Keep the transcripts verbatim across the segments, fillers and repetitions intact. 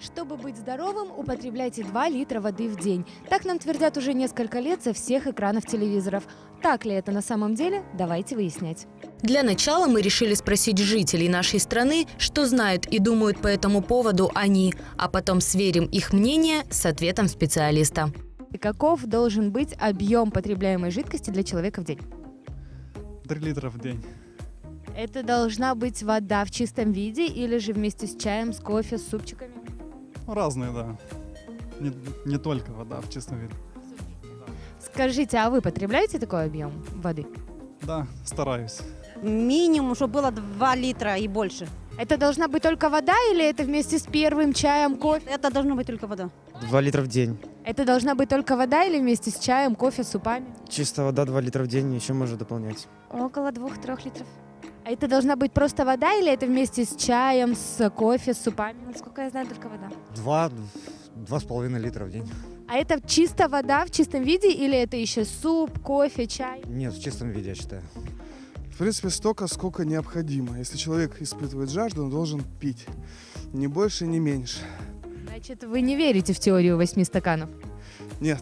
Чтобы быть здоровым, употребляйте два литра воды в день. Так нам твердят уже несколько лет со всех экранов телевизоров. Так ли это на самом деле? Давайте выяснять. Для начала мы решили спросить жителей нашей страны, что знают и думают по этому поводу они, а потом сверим их мнение с ответом специалиста. И каков должен быть объем потребляемой жидкости для человека в день? три литра в день. Это должна быть вода в чистом виде или же вместе с чаем, с кофе, с супчиками? Разные, да. Не, не только вода в чистом виде. Скажите, а вы потребляете такой объем воды? Да, стараюсь. Минимум, чтобы было два литра и больше. Это должна быть только вода или это вместе с первым чаем, кофе? Это должна быть только вода. два литра в день. Это должна быть только вода или вместе с чаем, кофе, супами? Чистая вода два литра в день, еще можно дополнять. Около двух-трех литров. А это должна быть просто вода или это вместе с чаем, с кофе, с супами? Насколько я знаю, только вода. Два, два с половиной литра в день. А это чисто вода в чистом виде или это еще суп, кофе, чай? Нет, в чистом виде, я считаю. В принципе, столько, сколько необходимо. Если человек испытывает жажду, он должен пить. Ни больше, ни меньше. Значит, вы не верите в теорию восьми стаканов? Нет.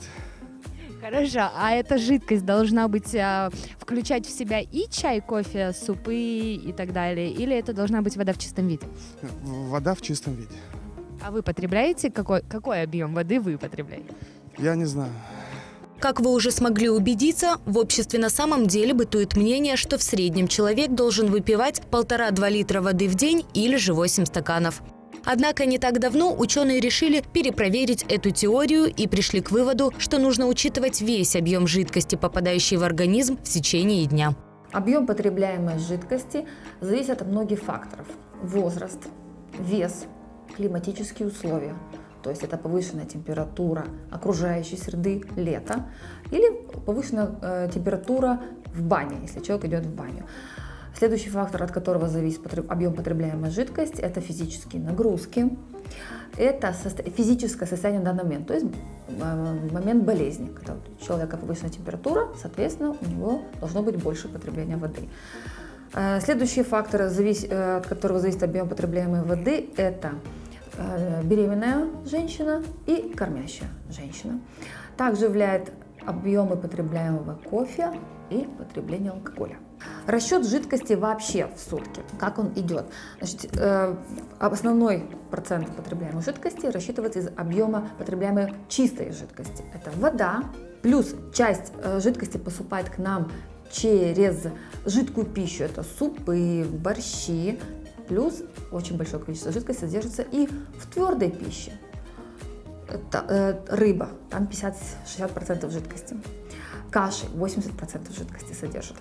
Хорошо. А эта жидкость должна быть а, включать в себя и чай, кофе, супы и так далее? Или это должна быть вода в чистом виде? Вода в чистом виде. А вы потребляете? Какой, какой объем воды вы потребляете? Я не знаю. Как вы уже смогли убедиться, в обществе на самом деле бытует мнение, что в среднем человек должен выпивать полтора-два литра воды в день или же восемь стаканов. Однако не так давно ученые решили перепроверить эту теорию и пришли к выводу, что нужно учитывать весь объем жидкости, попадающий в организм в течение дня. Объем потребляемой жидкости зависит от многих факторов. Возраст, вес, климатические условия. То есть это повышенная температура окружающей среды, лето, или повышенная э, температура в бане, если человек идет в баню. Следующий фактор, от которого зависит потреб... объем потребляемой жидкости, это физические нагрузки, это состо... физическое состояние в данный момент, то есть э, момент болезни, когда у человека повышенная температура, соответственно, у него должно быть больше потребления воды. Э, следующий фактор, завис... э, от которого зависит объем потребляемой воды, это беременная женщина и кормящая женщина. Также влияет объемы потребляемого кофе и потребление алкоголя. Расчет жидкости вообще в сутки, как он идет. Значит, э, основной процент потребляемой жидкости рассчитывается из объема потребляемой чистой жидкости. Это вода, плюс часть э, жидкости поступает к нам через жидкую пищу, это супы, борщи. Плюс очень большое количество жидкости содержится и в твердой пище. Это, э, рыба, там пятьдесят-шестьдесят процентов жидкости. Каши восемьдесят процентов жидкости содержит.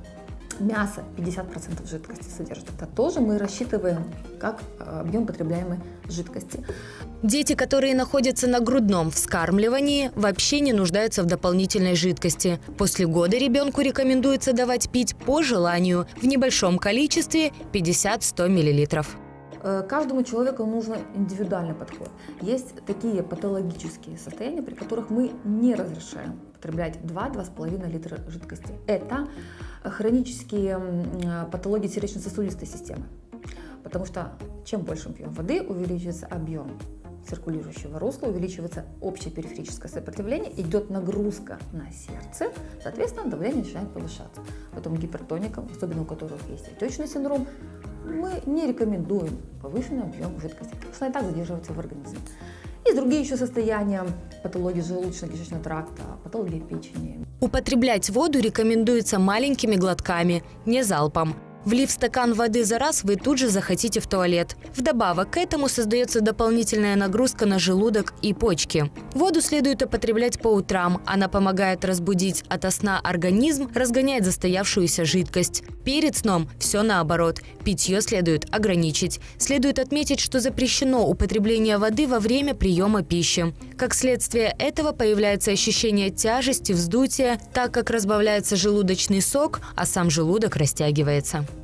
Мясо пятьдесят процентов жидкости содержит. Это тоже мы рассчитываем как объем потребляемой жидкости. Дети, которые находятся на грудном вскармливании, вообще не нуждаются в дополнительной жидкости. После года ребенку рекомендуется давать пить по желанию в небольшом количестве пятьдесят-сто миллилитров. Каждому человеку нужен индивидуальный подход. Есть такие патологические состояния, при которых мы не разрешаем потреблять два-два с половиной литра жидкости. Это хронические патологии сердечно-сосудистой системы. Потому что чем больше мы пьем воды, увеличивается объем циркулирующего русла, увеличивается общее периферическое сопротивление, идет нагрузка на сердце, соответственно, давление начинает повышаться. Поэтому гипертоникам, особенно у которых есть отечный синдром, мы не рекомендуем повышенный объем жидкости, потому что она и так задерживается в организме. Есть другие еще состояния, патологии желудочно-кишечного тракта, патологии печени. Употреблять воду рекомендуется маленькими глотками, не залпом. Влив стакан воды за раз, вы тут же захотите в туалет. Вдобавок к этому создается дополнительная нагрузка на желудок и почки. Воду следует употреблять по утрам. Она помогает разбудить ото сна организм, разгоняет застоявшуюся жидкость. Перед сном все наоборот. Питье следует ограничить. Следует отметить, что запрещено употребление воды во время приема пищи. Как следствие этого появляется ощущение тяжести, вздутия, так как разбавляется желудочный сок, а сам желудок растягивается.